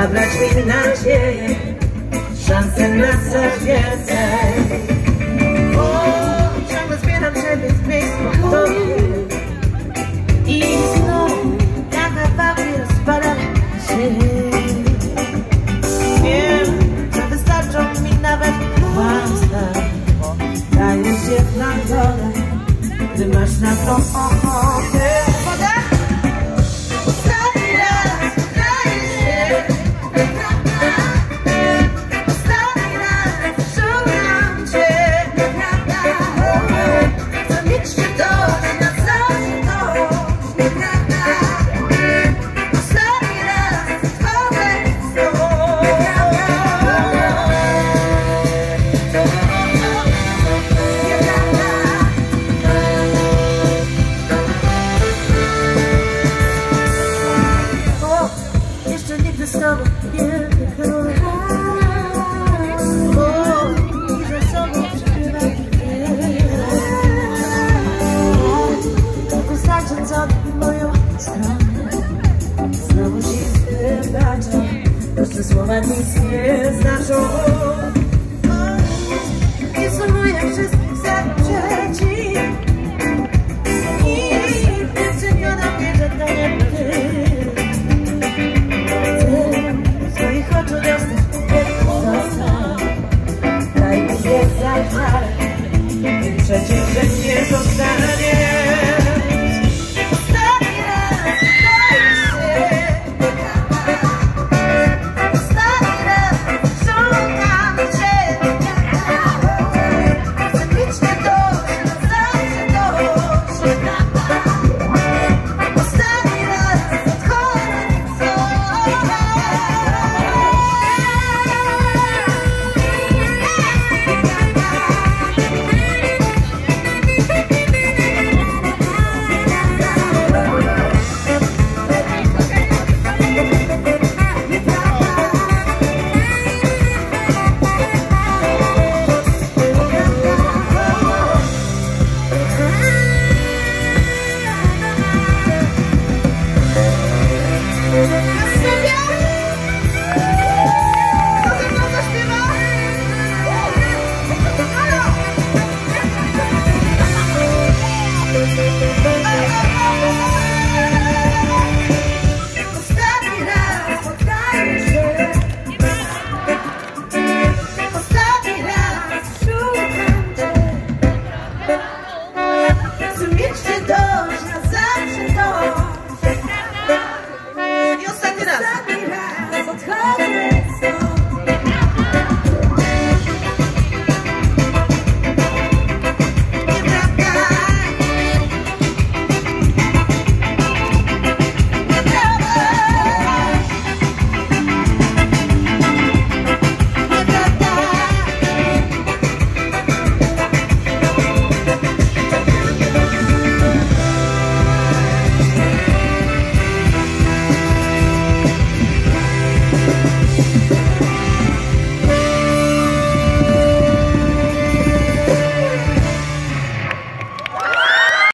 zabrać mi nadzieję, szansę na coś więcej. O, ciągle zbieram ciebie z miejsc po tobie i znowu jak na papier rozpadam się. Wiem, że wystarczą mi nawet kłamstwa. Dajesz się na dole, gdy masz na to ochotę. Z tobą nie wykonałem, i że sobą przykrywam tylko znacząc od moją stronę. Znowu ci wybaczam, proste słowa nic nie znaczą.